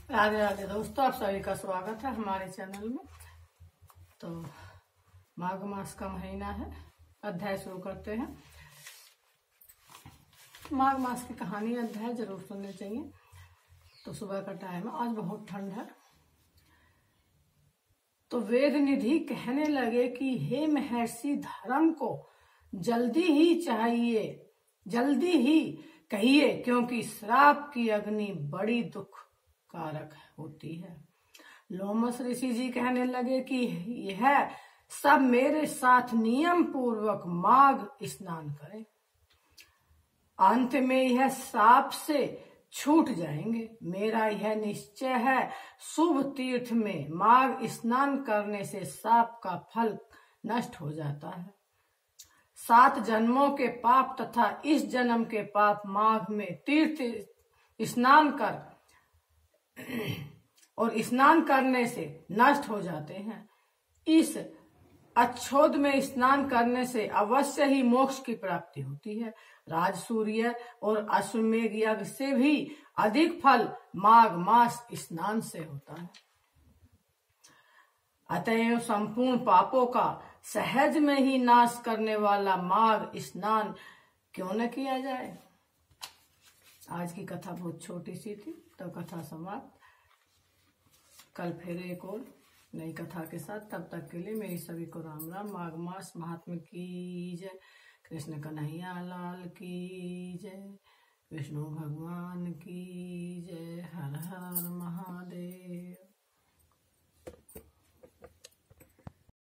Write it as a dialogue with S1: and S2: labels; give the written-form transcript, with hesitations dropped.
S1: राधे राधे दोस्तों, आप सभी का स्वागत है हमारे चैनल में। तो माघ मास का महीना है, अध्याय शुरू करते हैं। माघ मास की कहानी अध्याय जरूर सुनने चाहिए। तो सुबह का टाइम है, आज बहुत ठंड है। तो वेद निधि कहने लगे कि हे महर्षि, धर्म को जल्दी ही कहिए, क्योंकि श्राप की अग्नि बड़ी दुख कारक होती है। लोमस ऋषि जी कहने लगे कि यह सब मेरे साथ नियम पूर्वक माघ स्नान करें, अंत में यह साप से छूट जाएंगे। मेरा यह निश्चय है, शुभ तीर्थ में माघ स्नान करने से साप का फल नष्ट हो जाता है। 7 जन्मों के पाप तथा इस जन्म के पाप माघ में तीर्थ स्नान कर और स्नान करने से नष्ट हो जाते हैं। इस अच्छोद में स्नान करने से अवश्य ही मोक्ष की प्राप्ति होती है। राजसूर्य और अश्वमेघ यज्ञ से भी अधिक फल माघ मास स्नान से होता है। अतएव संपूर्ण पापों का सहज में ही नाश करने वाला माघ स्नान क्यों न किया जाए। आज की कथा बहुत छोटी सी थी, तो कथा समाप्त। कल फिर एक और नई कथा के साथ, तब तक के लिए मेरी सभी को राम राम। माघ मास महात्मा की जय, कृष्ण कन्हैया लाल की जय, विष्णु भगवान की जय, हर हर महादेव।